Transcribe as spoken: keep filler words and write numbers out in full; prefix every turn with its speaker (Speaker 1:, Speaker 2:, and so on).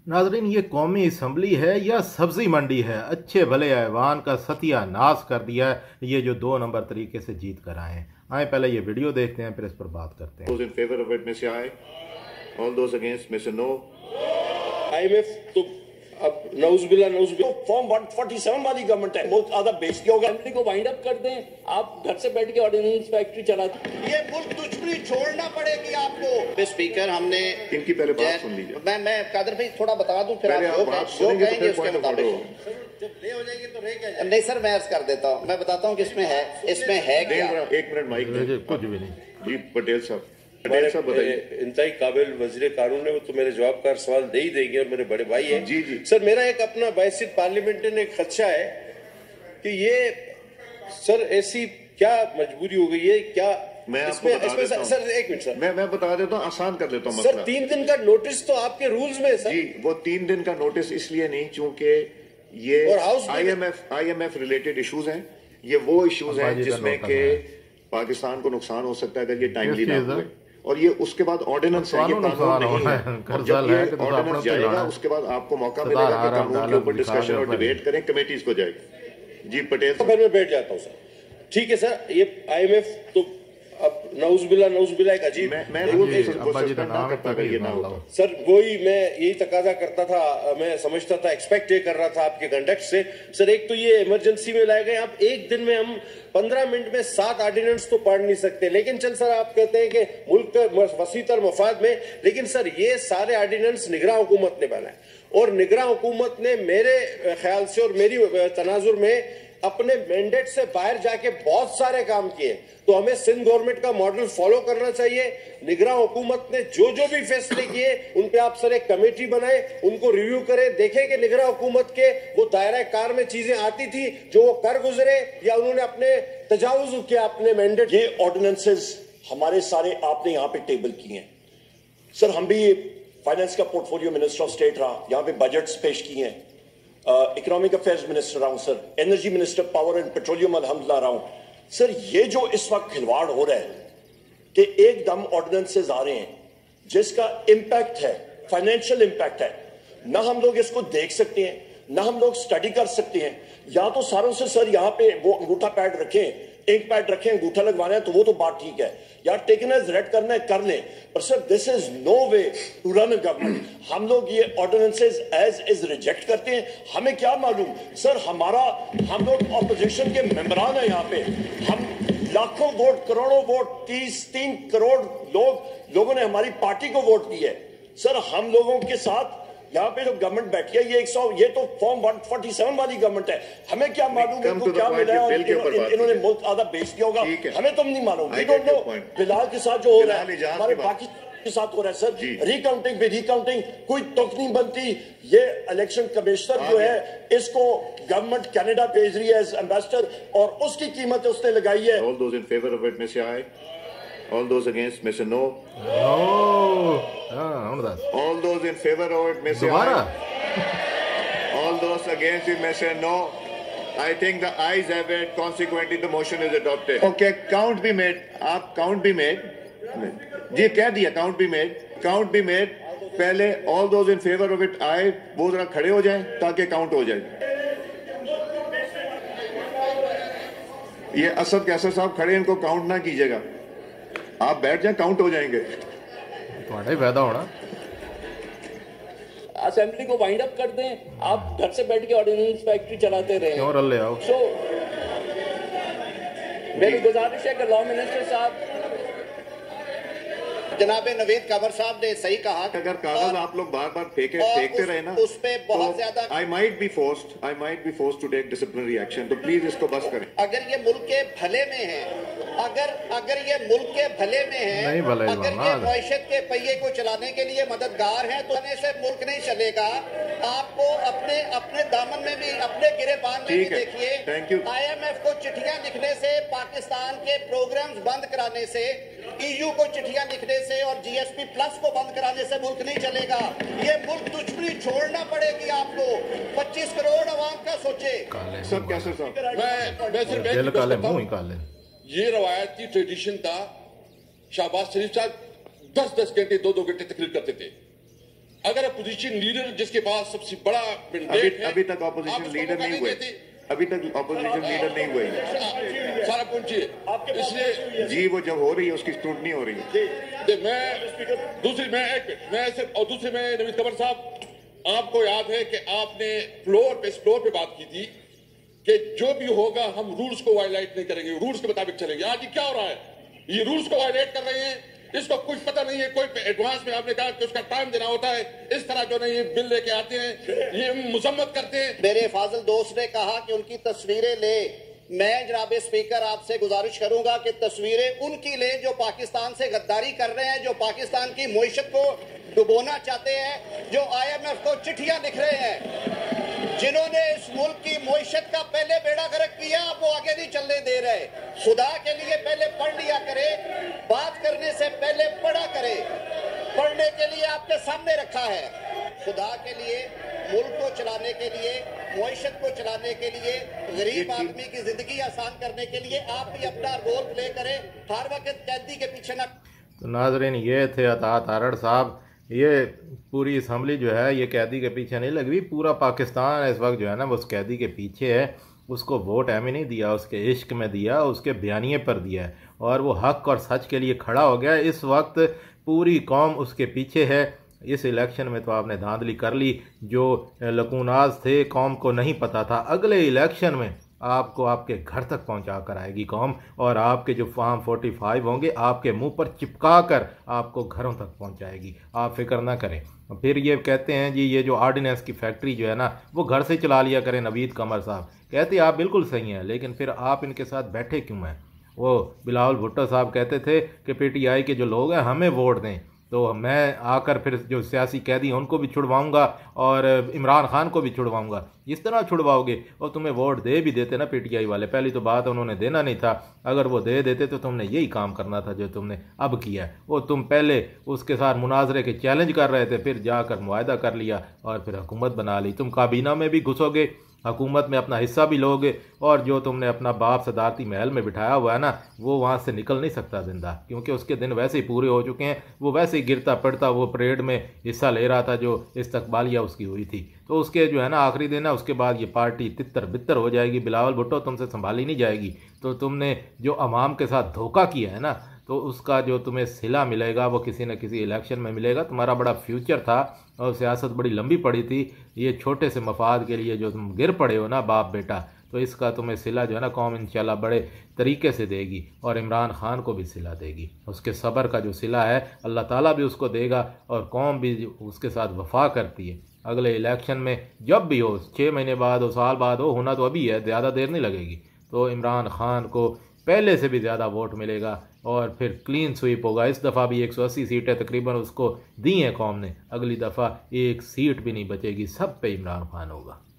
Speaker 1: नाजरीन, ये कौमी असम्बली है या सब्जी मंडी है? अच्छे भले ऐवान का सत्यानाश कर दिया है ये जो दो नंबर तरीके से जीत कर आए हैं। आए पहले ये वीडियो देखते हैं, फिर इस पर बात करते हैं।
Speaker 2: Those in favor of it may say aye. All those against may say no.
Speaker 3: IMF तो अब नौजुबिल्ला नौजुबिल्ला फॉर्म वन फोर्टी सेवन वाली गवर्नमेंट है, बहुत ज्यादा बेइज्जती होगा। असेंबली को वाइंड अप कर दें, आप घर से बैठ के ऑर्डिनेंस फैक्ट्री चलाते।
Speaker 4: ये मुल्क दुश्मनी छोड़ना पड़ेगी आपको। स्पीकर, हमने
Speaker 2: इनकी पहले बात सुन लीजिए।
Speaker 4: मैं मैं कादर भाई थोड़ा बता दूं, फिर
Speaker 2: पहले
Speaker 4: आप
Speaker 2: आप बात सुनेंगे तो फिर पॉइंट ऑफ ऑर्डर होगा।
Speaker 4: जब ले हो जाएगी तो रह क्या? नहीं सर, मैं अर्ज कर देता हूँ, मैं बताता हूँ कि इसमें है इसमें है क्या।
Speaker 2: एक मिनट माइक
Speaker 1: कुछ भी नहीं
Speaker 2: जी। पटेल साहब,
Speaker 3: पटेल साहब बताइए। इंतहाई काबिल वजीर कानून है, वो तो मेरे जवाब का सवाल दे ही देंगे और मेरे बड़े भाई हैं।
Speaker 2: जी जी
Speaker 3: सर, मेरा एक अपना बायसित पार्लियामेंट ने खदशा है कि ये सर ऐसी क्या मजबूरी हो गई है, क्या
Speaker 2: मैं आपको
Speaker 3: इसमें,
Speaker 2: बता
Speaker 3: इसमें
Speaker 2: देता हूं।
Speaker 3: सर एक मिनट सर,
Speaker 2: मैं मैं बता देता हूँ, आसान कर देता हूँ
Speaker 3: सर।
Speaker 2: मसला।
Speaker 3: तीन दिन का नोटिस तो आपके रूल्स में है सर।
Speaker 2: जी, वो तीन दिन का नोटिस इसलिए नहीं चूंकि ये आईएमएफ आईएमएफ रिलेटेड इश्यूज हैं। ये वो इश्यूज हैं जिसमें के पाकिस्तान को नुकसान हो सकता है अगर ये टाइमली ना हुए, और ये उसके बाद ऑर्डिनेंस है, ये कानून नहीं है। जब ये ऑर्डिनेंस जाएगा उसके बाद आपको मौका मिलेगा कि कानून के ऊपर डिस्कशन और डिबेट करें, कमेटीज को जाएगी। जी पटेल
Speaker 3: तो फिर मैं बैठ जाता हूँ सर। ठीक है सर, ये आईएमएफ तो अब नौजुबिल्ला नौजुबिल्ला एक अजीब
Speaker 2: मैं मैं रूल को सस्पेंड ना करता अगर ये ना होता
Speaker 3: सर। वही मैं यही तकाजा करता था, मैं समझता था, एक्सपेक्ट ये कर रहा था आपके कंडक्ट से सर। एक तो ये इमरजेंसी में लाए गए, आप एक दिन में हम पंद्रह मिनट में सात ऑर्डिनेंस तो पढ़ नहीं सकते, लेकिन चल सर आप कहते हैं कि मुल्क के वसीतर मफाद में, लेकिन सर ये सारे ऑर्डिनेंस निगरान हुकूमत ने बनाए, और निगरान हुकूमत ने मेरे ख्याल से और मेरी तनाजुर में अपने मैंडेट से बाहर जाके बहुत सारे काम किए। तो हमें सिंध गवर्नमेंट का मॉडल फॉलो करना चाहिए। निगरान हुकूमत ने जो जो भी फैसले किए उन पे आप सर एक कमेटी बनाए, उनको रिव्यू करें, देखें कि निगरान हुकूमत के वो दायरा कार में चीजें आती थी जो वो कर गुजरे या उन्होंने अपने तजावुज किया अपने मैंडेट।
Speaker 5: ये ऑर्डिनेंसेस हमारे सारे आपने यहाँ पे टेबल किए हैं सर। हम भी फाइनेंस का पोर्टफोलियो मिनिस्टर ऑफ स्टेट रहा, यहाँ पे बजट्स पेश किए हैं। इकोनॉमिक अफेयर्स मिनिस्टर रहा हूं sir, energy minister power and petroleum अल्हम्दुलिल्लाह रहा हूं सर। ये जो इस वक्त खिलवाड़ हो रहा है कि एकदम ऑर्डिनेंसेस आ रहे हैं जिसका इंपैक्ट है, फाइनेंशियल इंपैक्ट है, ना हम लोग इसको देख सकते हैं, ना हम लोग स्टडी कर सकते हैं। या तो सारों से सर यहाँ पे वो अंगूठा पैड रखें, इंक पैड रखें, अंगूठा लगवाना है तो वो तो बात ठीक है, यार टेकन एज रेड करना है कर लें, पर sir this is no way to run a government. हम लोग ये ऑर्डिनेंसेस एज इज रिजेक्ट करते हैं। हमें क्या मालूम सर, हमारा हम लोग ऑपोजिशन के मेंबरान है यहाँ पे, हम लाखों वोट, करोड़ों वोट, तीस तीन करोड़ लोग लोगों ने हमारी पार्टी को वोट दिया है सर। हम लोगों के साथ यहाँ पे जो गवर्नमेंट बैठी है ये एक सौ ये तो फॉर्म वन फोर्टी सेवन वाली गवर्नमेंट है। हमें क्या मालूम इनको क्या मिला है और इन्होंने मुल्क आधा बेच दिया होगा, हमें तो नहीं मालूम। वी डोंट नो बिलाल के साथ जो हो रहा है, हमारे बाकी के साथ हो रहा है सर। रिकाउंटिंग भी रिकाउंटिंग कोई तुक नहीं बनती। ये इलेक्शन कमिश्नर जो है इसको गवर्नमेंट कनाडा भेज रही है एज एम्बेसडर, और उसकी कीमत उसने लगाई है।
Speaker 2: All those in favor of it may say aye. All those against may say no.
Speaker 1: No. हाँ,
Speaker 2: all those in favor of it may say aye. All those against it may say no. I think the ayes have it. Consequently, the motion is adopted. Okay, count be made. आप count be made. जी कह दिया count be made. Count be made. पहले all those in favor of it aye. वो जरा खड़े हो जाएं ताकि count हो जाए। ये असद कैसर साहब खड़े, इनको काउंट ना कीजिएगा, आप बैठ जाए, काउंट हो जाएंगे।
Speaker 1: तुम्हारा फायदा होना।
Speaker 3: असेंबली को वाइंड अप कर दें, आप घर से बैठ के ऑर्डिनेंस फैक्ट्री चलाते रहे।
Speaker 1: क्यों रल ले आओ।
Speaker 3: सो मेरी गुजारिश है कि लॉ मिनिस्टर साहब
Speaker 4: जनाब नवीद काबर साहब ने सही कहा।
Speaker 2: अगर कागज आप लोग बार बार फेंके फेंकते रहे ना,
Speaker 4: उस पे बहुत ज्यादा
Speaker 2: I might be forced I might be forced to take disciplinary action. तो प्लीज इसको बस करें।
Speaker 4: अगर ये मुल्क के भले में है, अगर अगर ये मुल्क के भले में है, अगर ये मईशत के पहिए को चलाने के लिए मददगार है, तो से मुल्क नहीं चलेगा। आपको अपने अपने दामन में भी, अपने गिरेबान में भी देखिए। आईएमएफ को चिट्ठियां लिखने से, पाकिस्तान के प्रोग्राम्स बंद कराने से, ईयू को चिट्ठियां लिखने से और जीएसपी प्लस को बंद कराने से मुल्क नहीं चलेगा। ये मुल्क दुश्मनी छोड़ना पड़ेगी आपको। पच्चीस करोड़ आवाम का सोचे।
Speaker 2: सब कैसे सब
Speaker 3: मैं मैं सिर्फ ये रवायती ट्रेडिशन था। शाहबाज शरीफ साहब दस दस घंटे दो दो घंटे तकरीर करते थे।
Speaker 6: अगर अपोजिशन लीडर जिसके पास सबसे बड़ा
Speaker 2: अभी, अभी तक अपोजिशन लीडर नहीं हुए, अभी तक अपोजिशन लीडर नहीं हुए
Speaker 6: सारा पहुंचिए, इसलिए
Speaker 2: जी वो जब हो रही है उसकी स्क्रूटनी हो रही है।
Speaker 6: मैं दूसरी मैं एक मैं सिर्फ और दूसरी मैं नवीद कमर साहब, आपको याद है कि आपने फ्लोर पे फ्लोर पे बात की थी कि जो भी होगा हम रूल्स को वायलेट नहीं करेंगे, रूल्स के मुताबिक चलेंगे। आज ये क्या हो रहा है, ये रूल्स को वायलेट कर रहे हैं, इसको कुछ पता नहीं है। कोई एडवांस में आपने कहा कि उसका टाइम देना होता है, इस तरह जो नहीं बिल लेके आते हैं, ये मुजम्मत करते हैं।
Speaker 4: मेरे फाजिल दोस्त ने कहा कि उनकी तस्वीरें ले, मैं जनाब स्पीकर आपसे गुजारिश करूंगा कि तस्वीरें उनकी ले जो पाकिस्तान से गद्दारी कर रहे हैं, जो पाकिस्तान की मईशत को डुबोना चाहते हैं, जो आई एम एफ को चिट्ठियां लिख रहे हैं, जिन्होंने इस मुल्क की मईशत का पहले बेड़ा गर्क किया, अब वो आगे नहीं चलने दे रहे। खुदा के लिए पहले पढ़ लिया करे, बात करने से पहले पढ़ा करे। पढ़ने के लिए आपके सामने रखा है। खुदा के लिए, मुल्क को चलाने के लिए, मईशत को चलाने के लिए, गरीब आदमी की जिंदगी आसान करने के लिए आप भी अपना रोल प्ले करें, हर वक्त कैदी के पीछे न।
Speaker 1: तो नाजरीन, ये थे अता तारड़ साहब। ये पूरी असम्बली जो है ये कैदी के पीछे नहीं लगी, पूरा पाकिस्तान इस वक्त जो है ना वो उस कैदी के पीछे है। उसको वोट एम ही नहीं दिया, उसके इश्क में दिया, उसके बयानिए पर दिया है, और वो हक और सच के लिए खड़ा हो गया। इस वक्त पूरी कौम उसके पीछे है। इस इलेक्शन में तो आपने धांधली कर ली, जो लकूनाज थे कौम को नहीं पता था। अगले इलेक्शन में आपको आपके घर तक पहुंचा कर आएगी कौम, और आपके जो फॉर्म फोर्टी फाइव होंगे आपके मुंह पर चिपका कर आपको घरों तक पहुंचाएगी। आप फिक्र ना करें। फिर ये कहते हैं जी ये जो ऑर्डिनेंस की फैक्ट्री जो है ना वो घर से चला लिया करें। नवीद कमर साहब कहते आप बिल्कुल सही हैं, लेकिन फिर आप इनके साथ बैठे क्यों हैं? वो बिलावल भुट्टो साहब कहते थे कि पीटीआई के जो लोग हैं हमें वोट दें, तो मैं आकर फिर जो सियासी कैदी हैं उनको भी छुड़वाऊंगा और इमरान खान को भी छुड़वाऊंगा। इस तरह छुड़वाओगे? और तुम्हें वोट दे भी देते ना पीटीआई वाले, पहली तो बात उन्होंने देना नहीं था, अगर वो दे देते तो तुमने यही काम करना था जो तुमने अब किया। वो तुम पहले उसके साथ मुनाजरे के चैलेंज कर रहे थे, फिर जाकर मुआहदा कर लिया और फिर हुकूमत बना ली। तुम काबीना में भी घुसोगे, हुकूमत में अपना हिस्सा भी लोगे, और जो तुमने अपना बाप सदारती महल में बिठाया हुआ है ना वो वहाँ से निकल नहीं सकता जिंदा, क्योंकि उसके दिन वैसे ही पूरे हो चुके हैं। वो वैसे ही गिरता पड़ता वो परेड में हिस्सा ले रहा था जो इस्तकबालिया उसकी हुई थी, तो उसके जो है ना आखिरी दिन है, उसके बाद ये पार्टी तितर बितर हो जाएगी। बिलावल भुट्टो तुमसे संभाली नहीं जाएगी। तो तुमने जो अवाम के साथ धोखा किया है ना, तो उसका जो तुम्हें सिला मिलेगा वो किसी न किसी इलेक्शन में मिलेगा। तुम्हारा बड़ा फ्यूचर था और सियासत बड़ी लंबी पड़ी थी, ये छोटे से मफाद के लिए जो तुम गिर पड़े हो ना बाप बेटा, तो इसका तुम्हें सिला जो है ना कौम इंशाल्लाह बड़े तरीके से देगी, और इमरान खान को भी सिला देगी। उसके सब्र का जो सिला है अल्लाह ताला भी उसको देगा, और कौम भी उसके साथ वफा करती है। अगले इलेक्शन में जब भी हो, छः महीने बाद हो, साल बाद हो, होना तो अभी है, ज़्यादा देर नहीं लगेगी, तो इमरान खान को पहले से भी ज़्यादा वोट मिलेगा और फिर क्लीन स्वीप होगा। इस दफ़ा भी एक सौ अस्सी सीटें तकरीबन उसको दी हैं कौम ने, अगली दफ़ा एक सीट भी नहीं बचेगी, सब पे इमरान खान होगा।